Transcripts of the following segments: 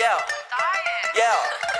Yeah. Yeah.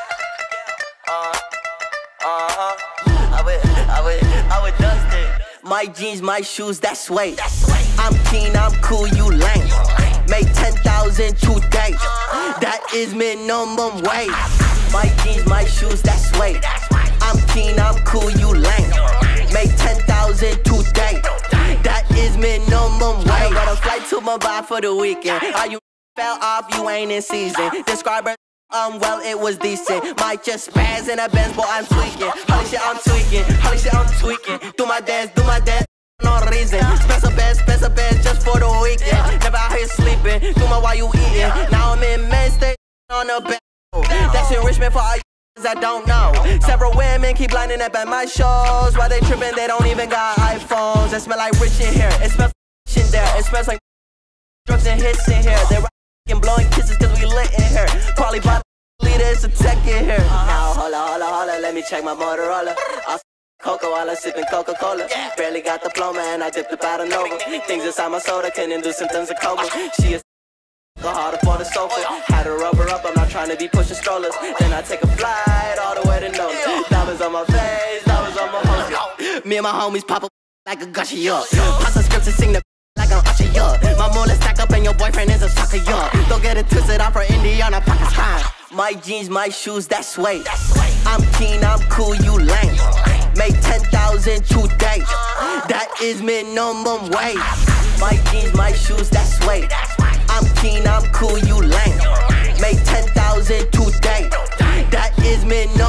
I would dust it. My jeans, my shoes, that's Suede. I'm keen, I'm cool, you lame. Make 10,000 today. That is minimum wage. My jeans, my shoes, that's Suede. I'm keen, I'm cool, you lame. Make 10,000 today. That is minimum wage. Got a flight to Mumbai for the weekend. Are you fell off? You ain't in season. Describe her. Well, it was decent. Might just spaz in a Benz, but I'm tweaking. Holy shit, I'm tweaking. Holy shit, I'm tweaking. Do my dance, no reason. Spend a band just for the weekend. Never out here sleeping. Do my while you eating. Now I'm in mainstay on the bed. That's enrichment for all you that don't know. Several women keep lining up at my shows. While they tripping, they don't even got iPhones. It smell like rich in here. It smells like in there. It smells like drugs and hits in here. They're and blowing kisses cause we lit in here. Probably bought leader, it's a tech in here. Now holla, let me check my Motorola. I'll Coca while I'm sipping Coca-Cola. Barely got the diploma and I dipped the bottle Nova. Things inside my soda can induce symptoms of coma. She is go harder for the sofa. Had to rub her up, I'm not trying to be pushing strollers. Then I take a flight all the way to Nova. Diamonds on my face, diamonds on my hoes. Me and my homies pop up like a gushy up. Pass the scripts and sing the like I'm Usher, yeah. My mullet stack up and your boyfriend is a sucker, yeah. Don't get it twisted, I'm from Indiana, Pakistan. My jeans, my shoes, that's Suede. I'm keen, I'm cool, you lame. Make 10,000 today. That is minimum wage. My jeans, my shoes, that's Suede. I'm keen, I'm cool, you lame. Make 10,000 today. That is minimum